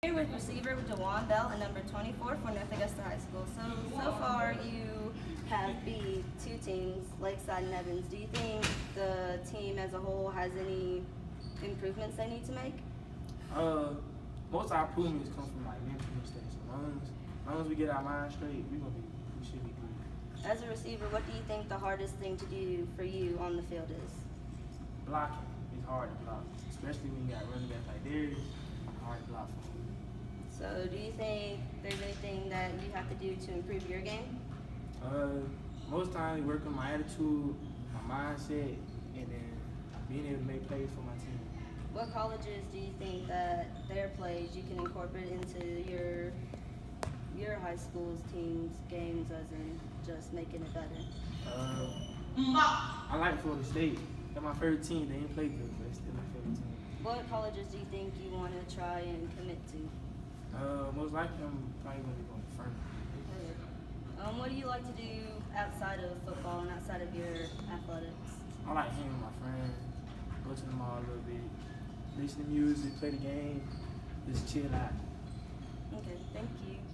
Here with receiver Dewan Bell and number 24 for North Augusta High School. So far you have beat two teams, Lakeside and Evans. Do you think the team as a whole has any improvements they need to make? Most of our improvements come from like mental mistakes. As long as we get our mind straight, we should be good. As a receiver, what do you think the hardest thing to do for you on the field is? Blocking is hard to block, especially when you got running back like Darius. Hard to block for him. So do you think there's anything that you have to do to improve your game? Most times we work on my attitude, my mindset, and then being able to make plays for my team. What colleges do you think that their plays you can incorporate into your high school's team's games, as in just making it better? I like Florida State. They're my favorite team. They ain't played good, but they're still my favorite team. What colleges do you think you want to try and commit to? Most likely I'm probably going to be going to Furman. What do you like to do outside of football and outside of your athletics? I like hanging with my friends, go to the mall a little bit, listen to music, play the game, just chill out. Okay, thank you.